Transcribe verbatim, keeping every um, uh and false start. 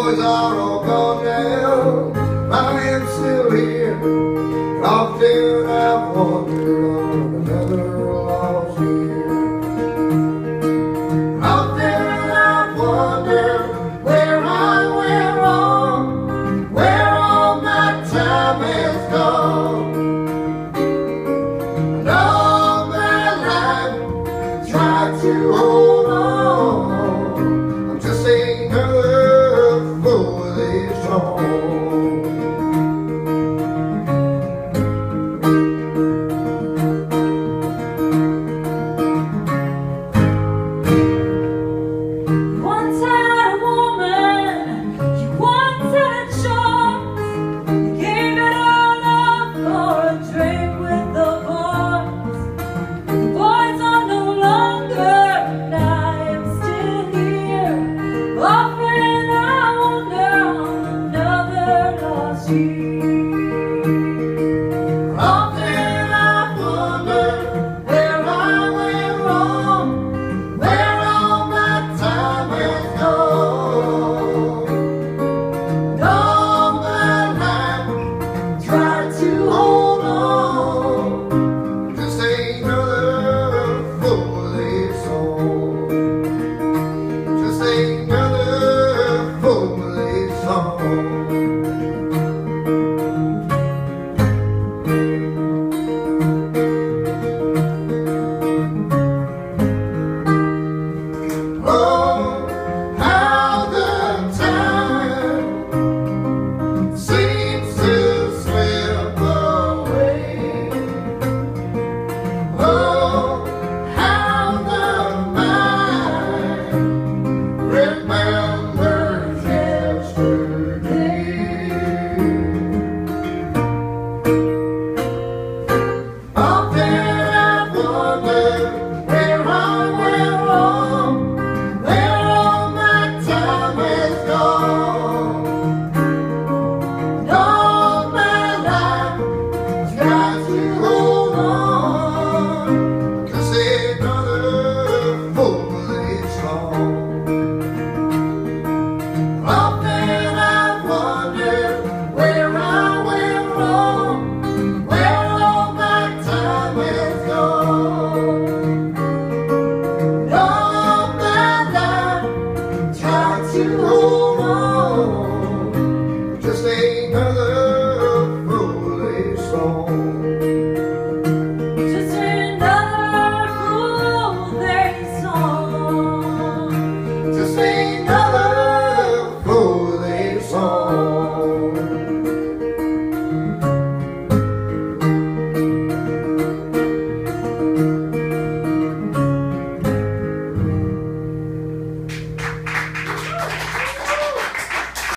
boys are all gone now, I am still here. Often I've wandered on another lost year. Often I've wondered where I went wrong, where all my time has gone. And all my life tried to hold on. I'm just another foolish song. Often I've wondered where I went wrong, where all my time has gone. And all my life tried to hold on, just another foolish song, just another foolish song. To hold on, just another foolish song.